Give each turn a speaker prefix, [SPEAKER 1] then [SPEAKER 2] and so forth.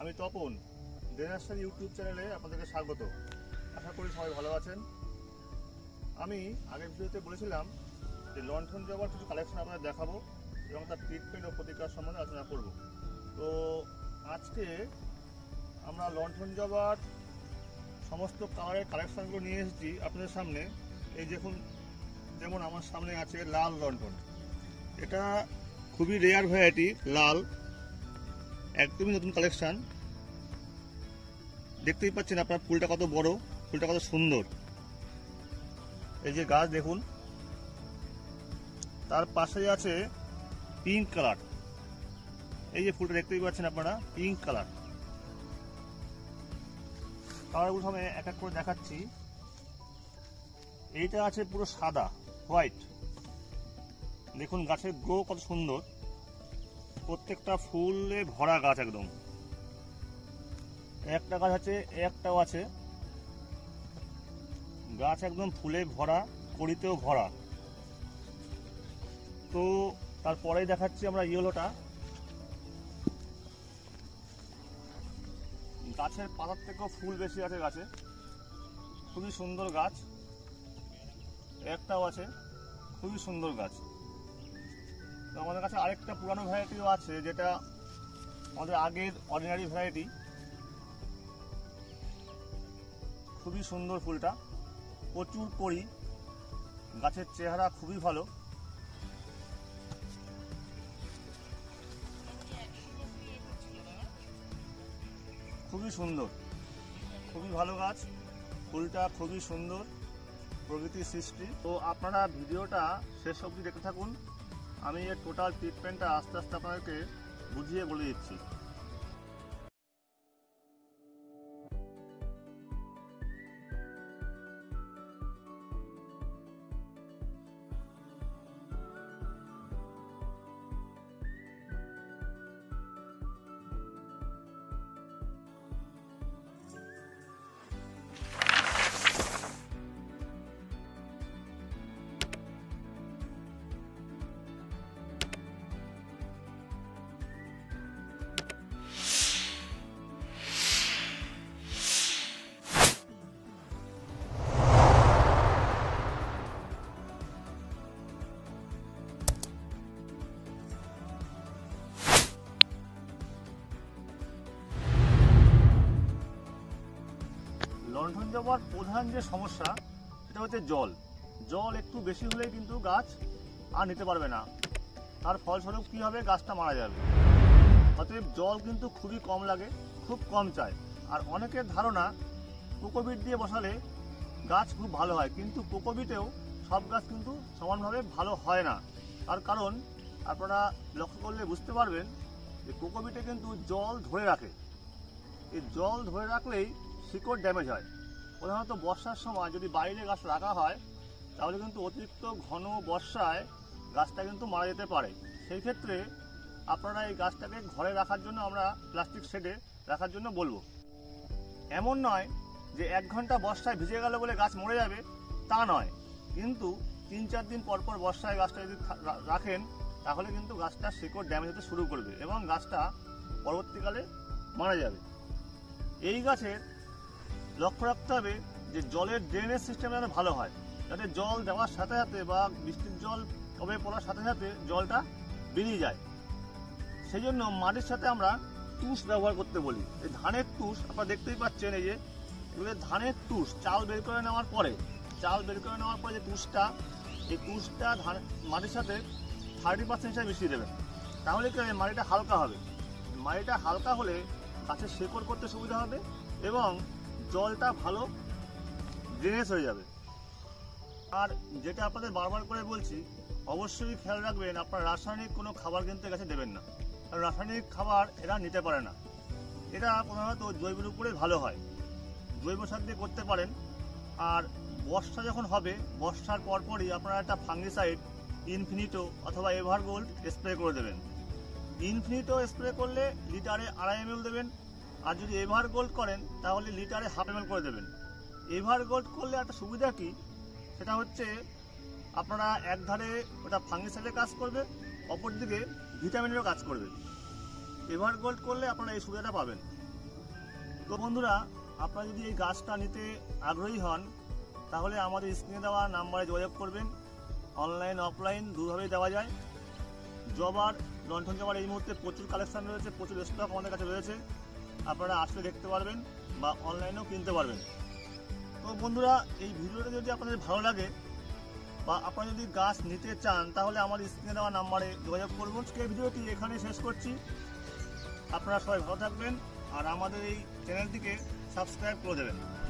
[SPEAKER 1] আমি Tapan, day nursery YouTube চ্যানেলে আপনাদেরকে স্বাগত। আশা করি সবাই ভালো আছেন। আমি আগের ভিডিওতে বলেছিলাম যে লণ্ঠন জবার কিছু কালেকশন আপনাদের দেখাবো এবং তার ট্রিটমেন্ট ও প্রতিকার সম্বন্ধে আলোচনা করব। তো আজকে আমরা লণ্ঠন জবার সমস্ত কালারের কালেকশনগুলো নিয়ে এসেছি আপনাদের সামনে। এই দেখুন, যেমন আমার সামনে আছে লাল লণ্ঠন। এটা খুবই রেয়ার ভ্যারাইটি, লাল, একদমই নতুন কালেকশন। দেখতেই পাচ্ছেন আপনার ফুলটা কত বড়, ফুলটা কত সুন্দর। এই যে গাছ দেখুন, তার পাশে আছে পিঙ্ক কালার। এই যে ফুলটা দেখতেই পাচ্ছেন আপনারা, পিঙ্ক কালার। কালারগুলো আমি এক এক করে দেখাচ্ছি। এইটা আছে পুরো সাদা, হোয়াইট। দেখুন গাছের গ্রো কত সুন্দর, প্রত্যেকটা ফুলে ভরা গাছ একদম। একটা গাছ আছে, একটাও আছে, গাছ একদম ফুলে ভরা, কড়িতেও ভরা। তো তারপরেই দেখাচ্ছি আমরা ইয়েলোটা। গাছের পাতার থেকেও ফুল বেশি আছে গাছে, খুবই সুন্দর গাছ। একটাও আছে, খুবই সুন্দর গাছ। তো আমাদের কাছে আরেকটা পুরানো ভ্যারাইটিও আছে, যেটা আমাদের আগের অর্ডিনারি ভ্যারাইটি। খুবই সুন্দর ফুলটা, প্রচুর কড়ি, গাছের চেহারা খুবই ভালো। খুবই সুন্দর, খুবই ভালো গাছ, ফুলটা খুবই সুন্দর, প্রকৃতির সৃষ্টি। তো আপনারা ভিডিওটা শেষ অবধি দেখতে থাকুন। আমি এর টোটাল ট্রিটমেন্টটা আস্তে আস্তে আপনাদেরকে বুঝিয়ে বলে দিচ্ছি। লণ্ঠন জবার প্রধান যে সমস্যা, সেটা হচ্ছে জল। জল একটু বেশি হলেই কিন্তু গাছ আর নিতে পারবে না, তার ফলস্বরূপ কী হবে, গাছটা মারা যাবে। অতএব জল কিন্তু খুবই কম লাগে, খুব কম চায়। আর অনেকের ধারণা কোকোপিট দিয়ে বসালে গাছ খুব ভালো হয়, কিন্তু কোকোপিটেও সব গাছ কিন্তু সমানভাবে ভালো হয় না। তার কারণ আপনারা লক্ষ্য করলে বুঝতে পারবেন যে কোকোপিটে কিন্তু জল ধরে রাখে। এই জল ধরে রাখলেই শিকড় ড্যামেজ হয়। প্রধানত বর্ষার সময় যদি বাইরে গাছ রাখা হয়, তাহলে কিন্তু অতিরিক্ত ঘন বর্ষায় গাছটা কিন্তু মারা যেতে পারে। সেই ক্ষেত্রে আপনারা এই গাছটাকে ঘরে রাখার জন্য আমরা প্লাস্টিক শেডে রাখার জন্য বলবো। এমন নয় যে 1 ঘন্টা বর্ষায় ভিজে গেল বলে গাছ মরে যাবে, তা নয়, কিন্তু 3-4 দিন পর পর বর্ষায় গাছটা যদি রাখেন, তাহলে কিন্তু গাছটা শিকড় ড্যামেজ হতে শুরু করবে এবং গাছটা পরবর্তীকালে মারা যাবে। এই গাছের লক্ষ্য রাখতে হবে যে জলের ড্রেনেজ সিস্টেম যেন ভালো হয়, যাতে জল দেওয়ার সাথে সাথে বা বৃষ্টির জল কবে পড়ার সাথে সাথে জলটা বেরিয়ে যায়। সেই জন্য মাটির সাথে আমরা তুষ ব্যবহার করতে বলি। এই ধানের তুষ আপনারা দেখতেই পাচ্ছেন, এই যে এগুলো ধানের তুষ। চাল বের করে নেওয়ার পরে যে তুষটা, এই তুষটা মাটির সাথে 30% হিসাবে মিশিয়ে দেবেন। তাহলে কি হবে, মাটিটা হালকা হবে। মাটিটা হালকা হলে গাছের শেকড় করতে সুবিধা হবে এবং জলটা ভালো ড্রেনেজ হয়ে যাবে। আর যেটা আপনাদের বারবার করে বলছি, অবশ্যই খেয়াল রাখবেন আপনার রাসায়নিক কোনো খাবার কিনতে গাছে দেবেন না, কারণ রাসায়নিক খাবার এরা নিতে পারে না। এটা প্রধানত জৈবের উপরে ভালো হয়, জৈব সার দিয়ে করতে পারেন। আর বর্ষা যখন হবে, বর্ষার পরপরই আপনারা একটা ফাঙ্গিসাইড ইনফিনিটো অথবা এভারগোল্ড স্প্রে করে দেবেন। ইনফিনিটো স্প্রে করলে লিটারে 2.5 ml দেবেন, আর যদি এভারগোল্ড করেন তাহলে লিটারে 1/2 ml করে দেবেন। এভারগোল্ড করলে একটা সুবিধা কি, সেটা হচ্ছে আপনারা একধারে ওটা ফাঙ্গিসাইডের কাজ করবে, অপরদিকে ভিটামিনেরও কাজ করবে। এভারগোল্ড করলে আপনারা এই সুবিধাটা পাবেন। তো বন্ধুরা, আপনারা যদি এই গাছটা নিতে আগ্রহী হন তাহলে আমাদের স্ক্রিনে দেওয়া নাম্বারে যোগাযোগ করবেন। অনলাইন অফলাইন দুভাবেই দেওয়া যায়। জবার, লণ্ঠন জবার এই মুহূর্তে প্রচুর কালেকশন রয়েছে, প্রচুর স্টক আমাদের কাছে রয়েছে, আপনারা আসলে দেখতে পারবেন বা অনলাইনেও কিনতে পারবেন। তো বন্ধুরা, এই ভিডিওটা যদি আপনাদের ভালো লাগে বা আপনারা যদি গাছ নিতে চান তাহলে আমার স্ক্রিনে দেওয়া নাম্বারে যোগাযোগ করুন। আজকের ভিডিওটি এখানেই শেষ করছি। আপনারা সবাই ভালো থাকবেন আর আমাদের এই চ্যানেলটিকে সাবস্ক্রাইব করে দেবেন।